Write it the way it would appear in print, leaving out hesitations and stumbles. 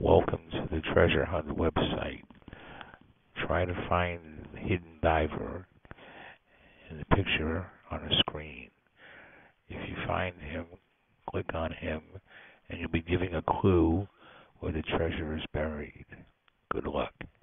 Welcome to the treasure hunt website. Try to find the hidden diver in the picture on the screen. If you find him, click on him, and you'll be giving a clue where the treasure is buried. Good luck.